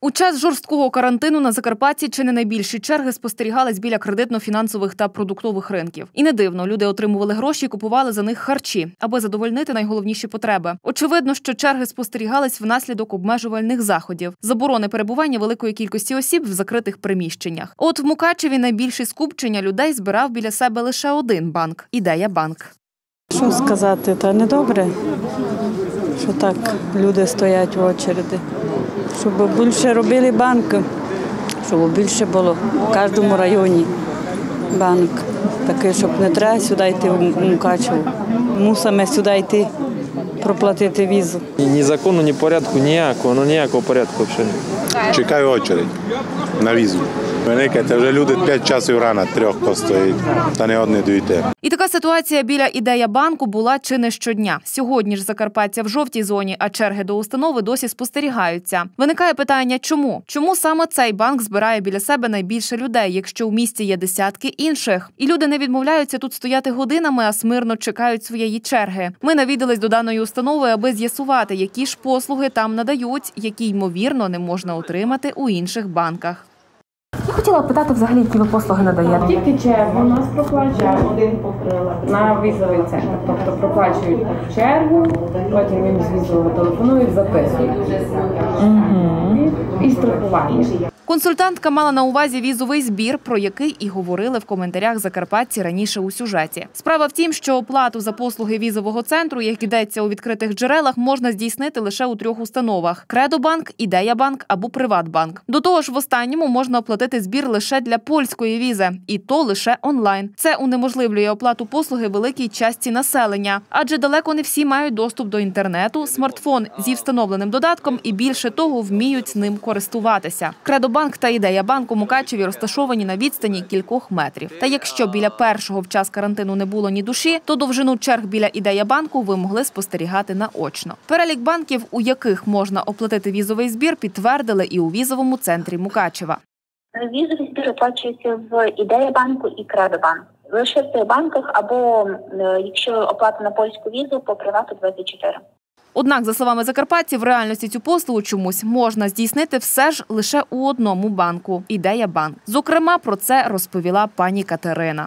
У час жорсткого карантину на Закарпатті чи не найбільші черги спостерігались біля кредитно-фінансових та продуктових ринків. І не дивно, люди отримували гроші і купували за них харчі, аби задовольнити найголовніші потреби. Очевидно, що черги спостерігались внаслідок обмежувальних заходів, заборони перебування великої кількості осіб в закритих приміщеннях. От в Мукачеві найбільші скупчення людей збирав біля себе лише один банк – «Ідея Банк». Що сказати, та недобре, що так люди стоять в очереді. Щоб більше робили банки, щоб більше було в кожному районі банк. Такий, щоб не треба сюди йти в Мукачево. Мусимо сюди йти, проплатити візу. Ні закону, ні порядку, ніякого порядку взагалі. Чекаю очередь на візу. Це вже люди 5 часів рано, 3 стоїть, та не одне дійде. І така ситуація біля «Ідея Банку» була чи не щодня. Сьогодні ж Закарпаття в жовтій зоні, а черги до установи досі спостерігаються. Виникає питання, чому? Чому саме цей банк збирає біля себе найбільше людей, якщо у місті є десятки інших? І люди не відмовляються тут стояти годинами, а смирно чекають своєї черги. Ми навідались до даної установи, аби з'ясувати, які ж послуги там надають, які, ймовірно, не можна отримати у інших банках. Я хотіла питати, взагалі, які ви послуги надаєте? Тільки чергу у нас проплачують на візовий центр. Тобто проплачують чергу, потім їм з візового телефонують, записують. І страхування. Консультантка мала на увазі візовий збір, про який і говорили в коментарях закарпатці раніше у сюжеті. Справа в тім, що оплату за послуги візового центру, як йдеться у відкритих джерелах, можна здійснити лише у 3 установах – «Кредобанк», «Ідея Банк» або «Приватбанк». До того ж, в останньому можна оплатити збір лише для польської візи, і то лише онлайн. Це унеможливлює оплату послуги великій частці населення, адже далеко не всі мають доступ до інтернету, смартфон зі встановленим додатком і, більше того, вміють ним користуватися. «Кредобанк» та «Ідея Банк» у Мукачеві розташовані на відстані кількох метрів. Та якщо біля першого в час карантину не було ні душі, то довжину черг біля «Ідея Банку» ви могли спостерігати наочно. Перелік банків, у яких можна оплатити візовий збір, підтвердили і у візовому центрі Мукачева. Візовий збір оплачується в «Ідея Банку» і «Кредобанк». Лише в цих банках або, якщо оплата на польську візу, по «Привату-24». Однак, за словами закарпатців, в реальності цю послугу чомусь можна здійснити все ж лише у одному банку – «Ідея Банк». Зокрема, про це розповіла пані Катерина.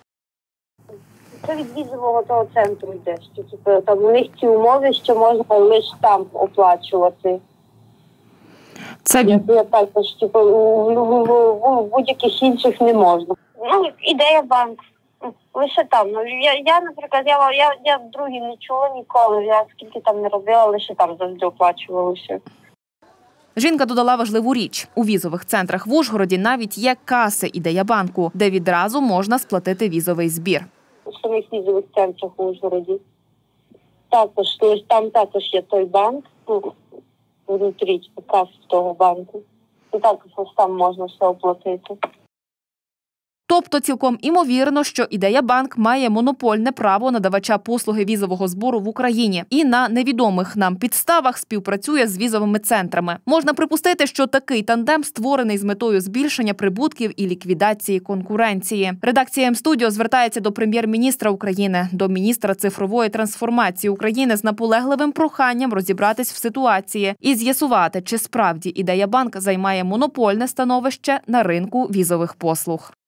Це від візового того центру йде, що там у них ці умови, що можна лише там оплачувати. Це я також, в будь-яких інших не можна. Ну, «Ідея Банк». Лише там. Я, наприклад, я в другій не чула ніколи. Я скільки там не робила, лише там завжди оплачувалося. Жінка додала важливу річ. У візових центрах в Ужгороді навіть є каси «Ідея Банку», де відразу можна сплатити візовий збір. У самих візових центрах у Ужгороді. Там також є той банк, внутрі кас того банку. І також там можна все оплатити. Тобто цілком імовірно, що «Ідея Банк» має монопольне право надавача послуги візового збору в Україні і на невідомих нам підставах співпрацює з візовими центрами. Можна припустити, що такий тандем створений з метою збільшення прибутків і ліквідації конкуренції. Редакція М-студіо звертається до прем'єр-міністра України, до міністра цифрової трансформації України з наполегливим проханням розібратись в ситуації і з'ясувати, чи справді «Ідея Банк» займає монопольне становище на ринку візових послуг.